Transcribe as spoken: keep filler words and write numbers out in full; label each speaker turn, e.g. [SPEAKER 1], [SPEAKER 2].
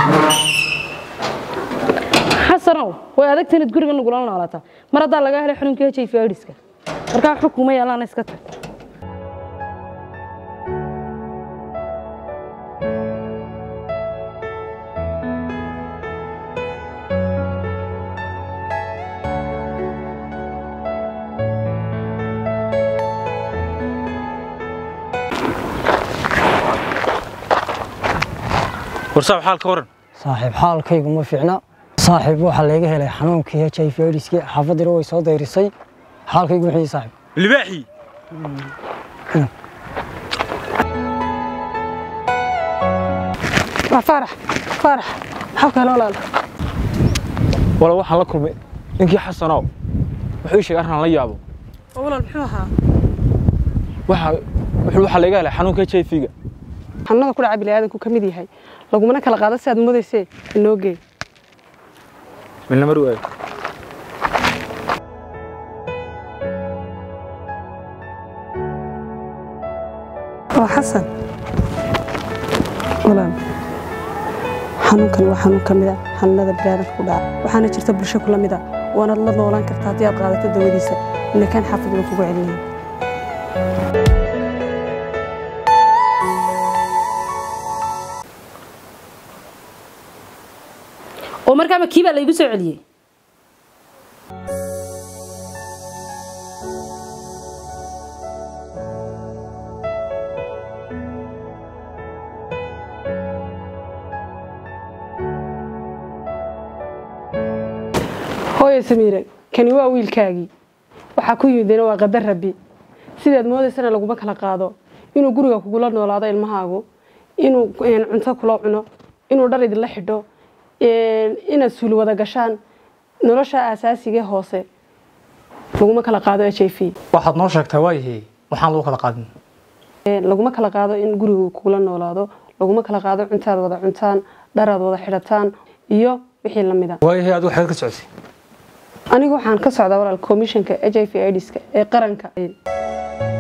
[SPEAKER 1] حسنوا وأدك تند قريب نقول لنا على تا مرة ده لقاه له حلم كذا شيء في أريسك مركا حكومة يلا نسكت
[SPEAKER 2] ورصاحب حالك ورن
[SPEAKER 3] صاحب حالك يقوم فينا صاحب waxa laga helay xanuunkii H I V AIDS-ka xaafadii way soo dayrisay xaalkaygu wixii saaxib
[SPEAKER 2] libaaxi
[SPEAKER 4] waa farax farax xalka noolaal
[SPEAKER 2] wala waxaan la kulmay ninkii xasanow wuxuu sheegay arrin la yaabo
[SPEAKER 4] walaal muxuu ahaa
[SPEAKER 2] waxa wuxuu waxa laga helay xanuunka H I V-ga
[SPEAKER 4] xanuunka ku dhaca bini'aadamku kamid yahay laguma kala qaado si aad moodayse inoo geey
[SPEAKER 2] من المروءة
[SPEAKER 4] oo xasan walaal xanuunkan waa xanuun kamid ah xanuunada bini'aadamka ku dhaca waxaana jirta bulsho kula mid ah waana la noolaan kartaa haddii aad qaadato dawadiisa in kan xaafid uu kugu celinayo
[SPEAKER 1] ومركا ما كيبا لا يقول سعودية
[SPEAKER 4] hooyo Samiire kani waa wiilkaagii waxa ku yimidna waa qadar rabbi sidaad moodaysana laguma kala qaado inuu guriga kugu la noolaado ilmahaagu inuu cunto kula cuno inuu dhar idin la xidho in asuul wada gashaan nolosha asaasiga hoose laguma kala qaado H I V
[SPEAKER 3] waxaad noo sheegtay waayay waxaan loo kala qaadin
[SPEAKER 4] laguma kala qaado in guriga kugu la noolaado laguma kala qaado cuntaad wada cuntaan dharaad wada xidhataan iyo wixii la mid ah
[SPEAKER 3] waayay aad waxaad ka socotay
[SPEAKER 4] anigu waxaan ka socdaa walaal commissionka H I V AIDS ee qaranka